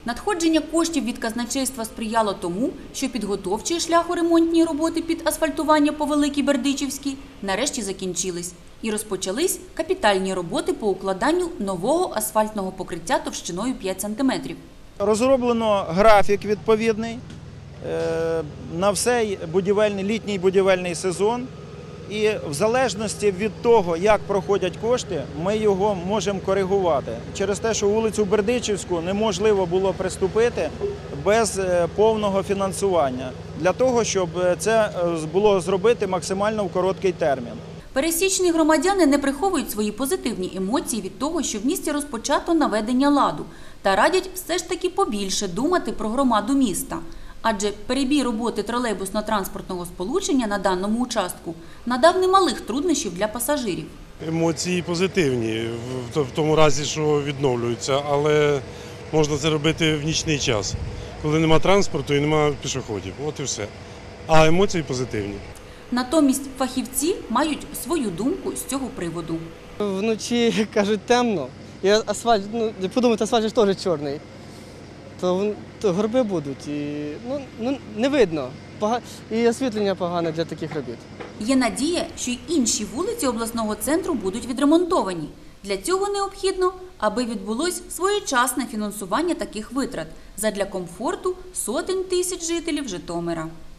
Надходження коштів від казначейства сприяло тому, що підготовчі шляхоремонтні роботи під асфальтування по Великій Бердичівській нарешті закінчились і розпочались капітальні роботи по укладанню нового асфальтного покриття товщиною 5 см. Розроблено графік відповідний на всей літній будівельний сезон. І в залежності від того, як проходять кошти, ми його можемо коригувати. Через те, що вулицю Бердичівську неможливо було приступити без повного фінансування, для того, щоб це було зробити максимально в короткий термін. Пересічні громадяни не приховують свої позитивні емоції від того, що в місті розпочато наведення ладу, та радять все ж таки побільше думати про громаду міста. Адже перебій роботи тролейбусно-транспортного сполучення на даному участку надав немалих труднощів для пасажирів. Емоції позитивні, в тому разі, що відновлюються, але можна це робити в нічний час, коли немає транспорту і немає пішоходів. От і все. А емоції позитивні. Натомість фахівці мають свою думку з цього приводу. Вночі, кажуть, темно, і асфальт, подумайте, асфальт ж теж чорний. То горби будуть, і не видно, і освітлення погане для таких робіт. Є надія, що й інші вулиці обласного центру будуть відремонтовані. Для цього необхідно, аби відбулось своєчасне фінансування таких витрат задля комфорту сотень тисяч жителів Житомира.